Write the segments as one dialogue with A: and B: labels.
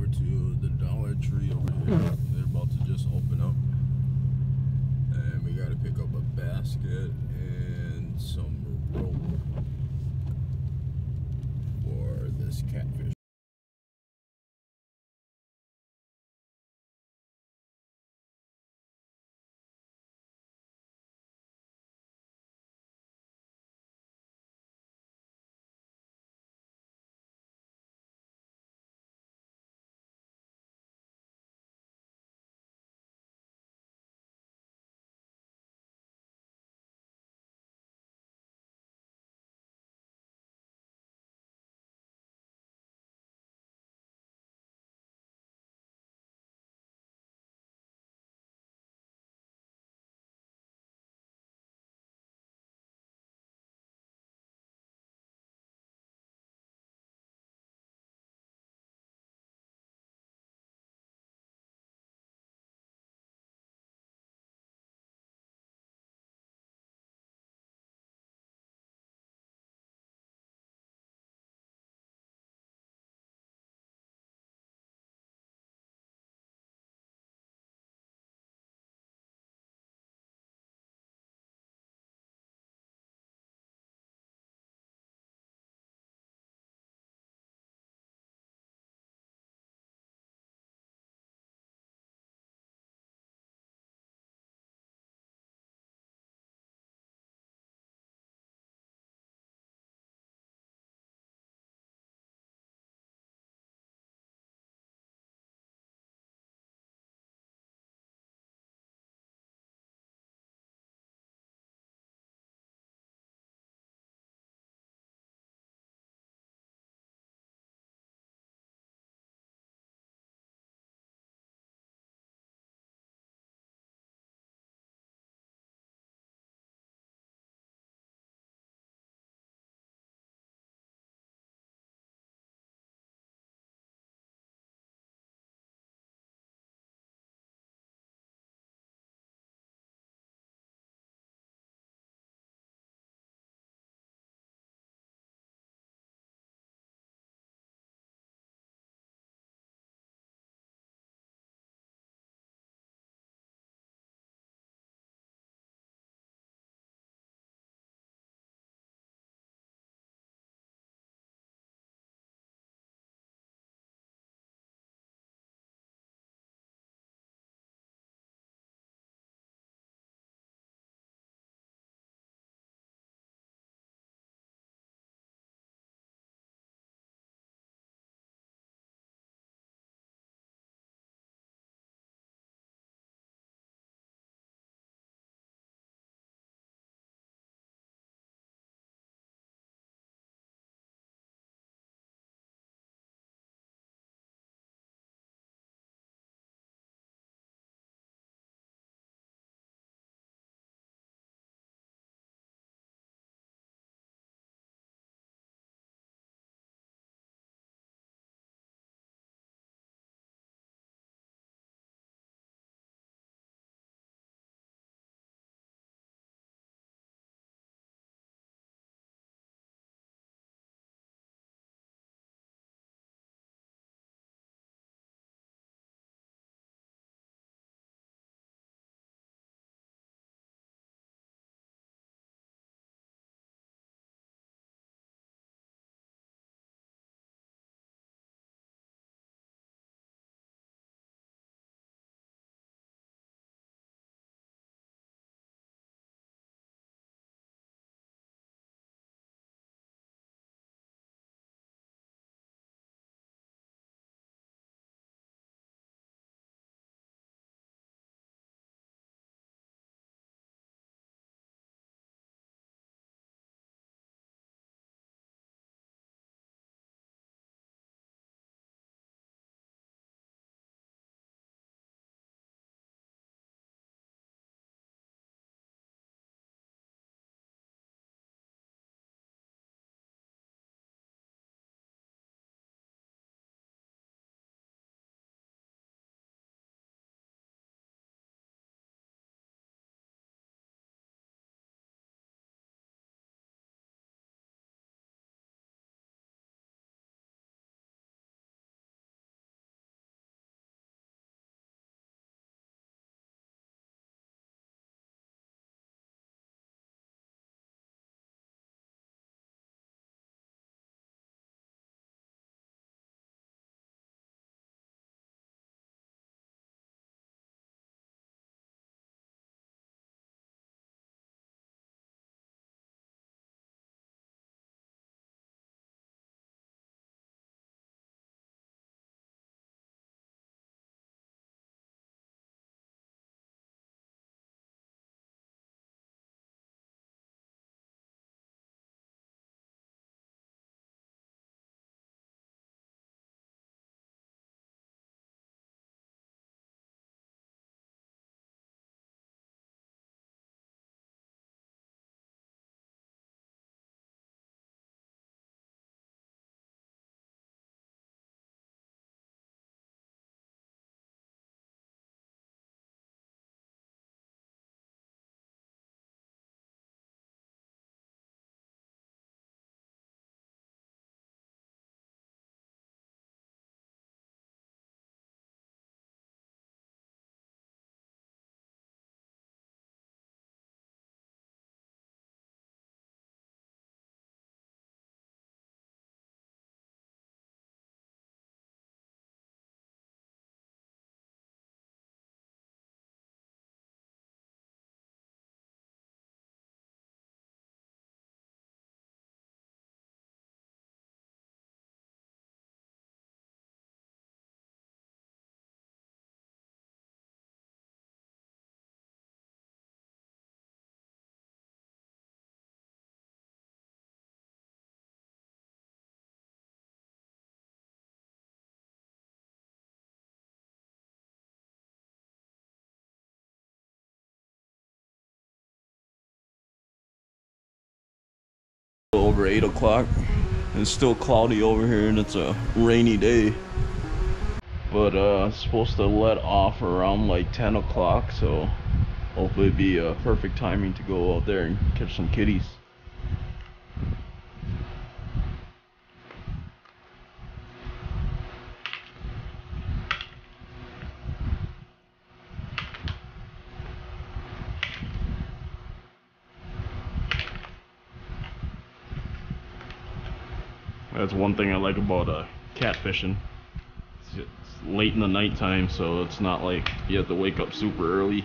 A: to the Dollar Tree over here. They're about to just open up. And we gotta pick up a basket and some rope for this catfish. Over 8 o'clock. It's still cloudy over here and it's a rainy day. But it's supposed to let off around like 10 o'clock, so hopefully it'd be perfect timing to go out there and catch some kitties. That's one thing I like about catfishing. It's late in the nighttime, so it's not like you have to wake up super early.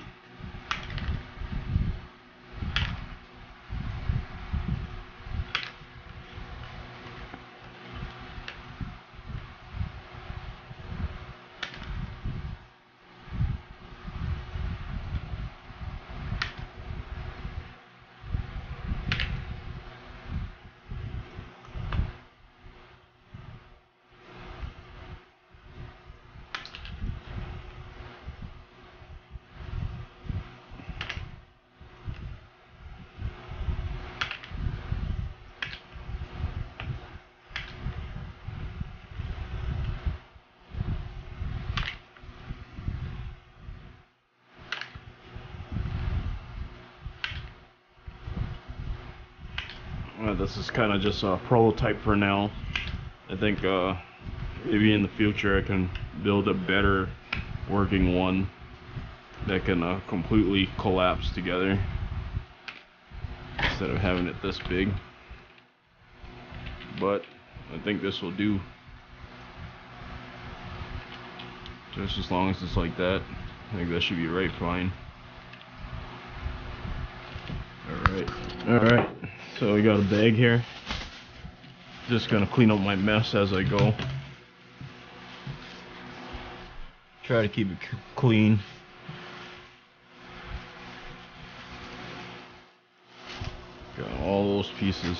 A: This is kind of just a prototype for now. I think maybe in the future I can build a better working one that can completely collapse together instead of having it this big. But I think this will do. Just as long as it's like that, I think that should be right fine. Alright, so we got a bag here. Just gonna clean up my mess as I go. Try to keep it clean. Got all those pieces.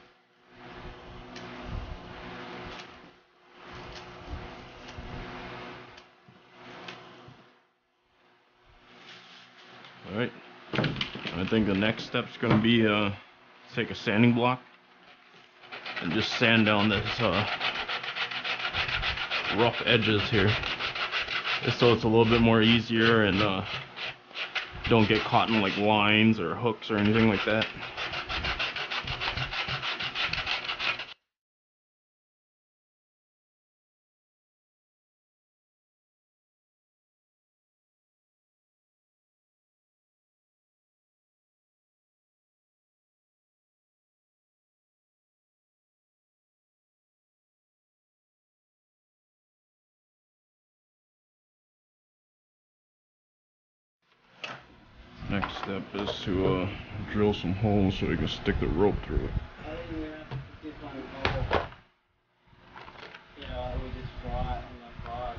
A: Alright, I think the next step's gonna be take a sanding block and just sand down this rough edges here, just so it's a little bit more easier and don't get caught in like lines or hooks or anything like that. Next step is to drill some holes so we can stick the rope through it.
B: Yeah, we just fly it on the fire.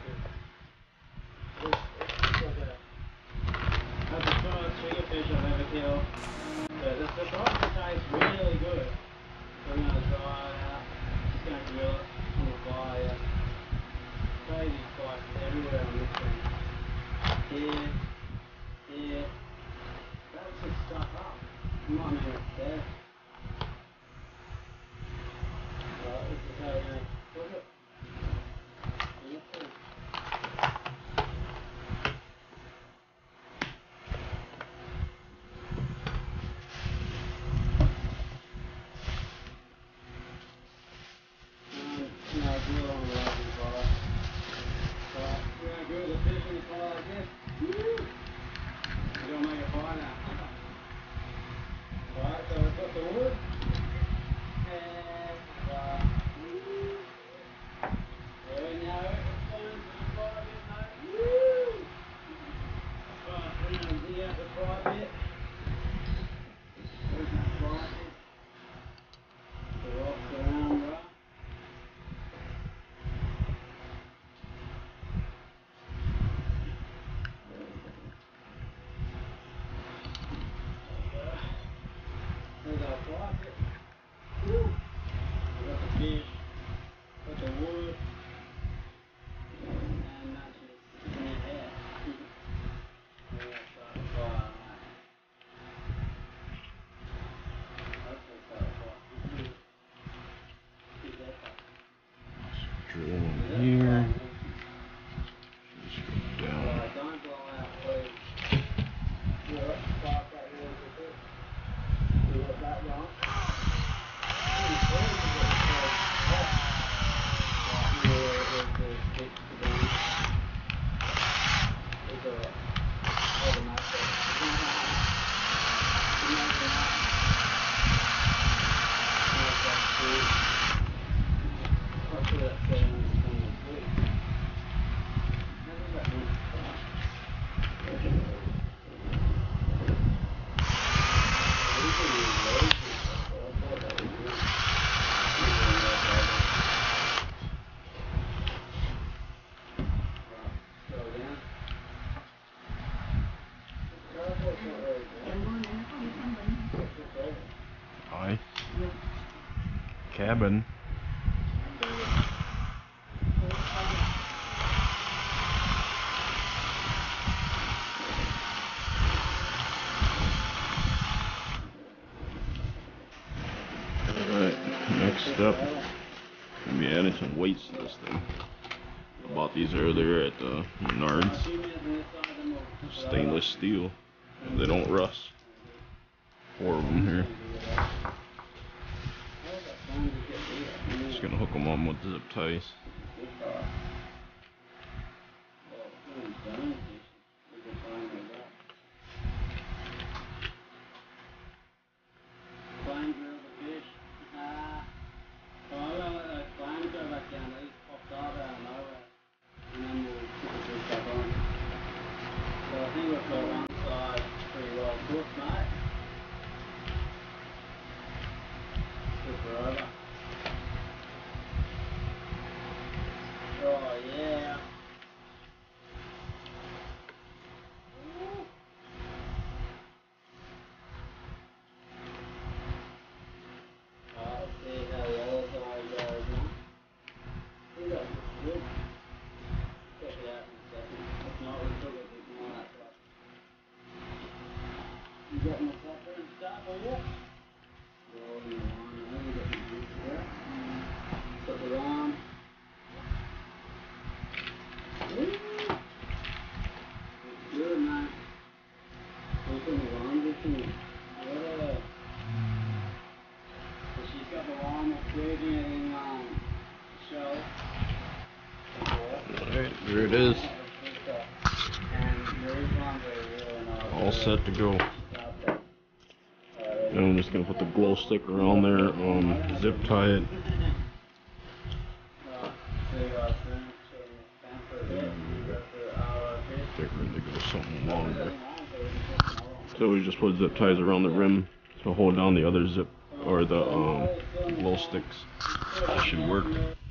B: That's the first triggerfish I've ever killed. But the broccoli tastes really good. So we're going to try it out. Just going to grill it on the fire. Crazy spikes everywhere on this thing. Here. That's just stuck up. You might mean it's dead. Right, this is how you're going to cook it. Grill on the open fire. Right, we're going to grill the fish in the fire like this. Woo! We're going to make a fire now. Alright, so we've got the
A: drill in here. Just go down. Hi. Cabin. Alright, next up, I'm be adding some weights to this thing. I bought these earlier at the Menards. Stainless steel. They don't rust. 4 of them here. Just gonna hook them on with zip ties.
B: Oh yeah. See how the other side goes now. I think that looks good. Check it out in a second. If not, we'll still get this more that side. You got my supper and stuff, or yet? Rolling the line, I think we got the juice there. Put it on. Woo! It's good, man. Open the laundry to me. Yeah. So she's got the lawn waiting in show.
A: Alright, there it is. All set to go. And I'm just gonna put the glow sticker on there, zip tie it. Sticker to go something longer. So we just put zip ties around the rim to hold down the other zip or the glow sticks. That should work.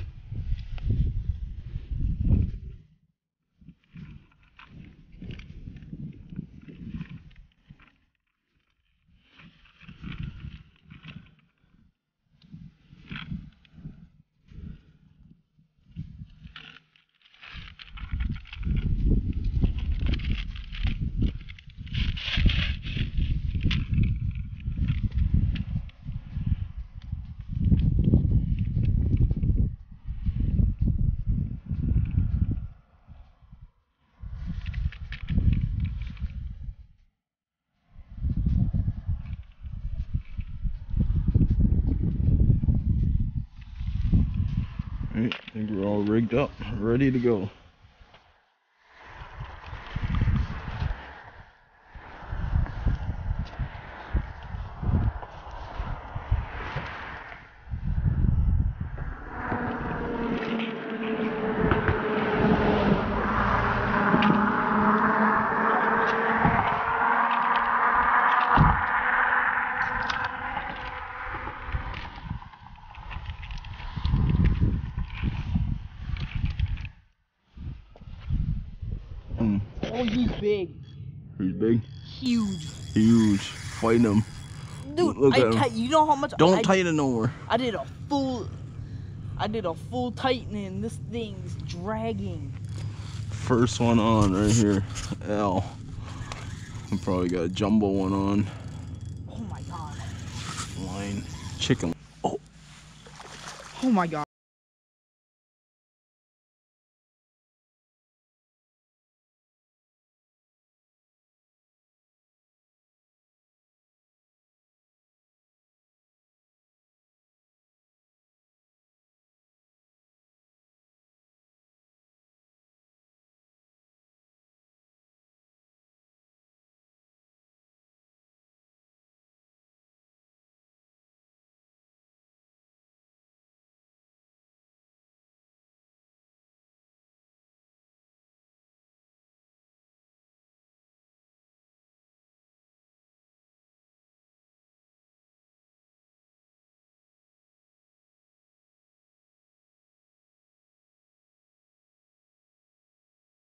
A: Alright, I think we're all rigged up, ready to go.
C: Oh, he's big.
A: He's big?
C: Huge.
A: Huge. Fighting him.
C: Dude,
A: Look at him.
C: you know how much
A: Don't tighten over.
C: I did a full tightening. This thing's dragging.
A: First one on right here. L. I probably got a jumbo one on.
C: Oh my god.
A: Line. Chicken. Oh.
C: Oh my god.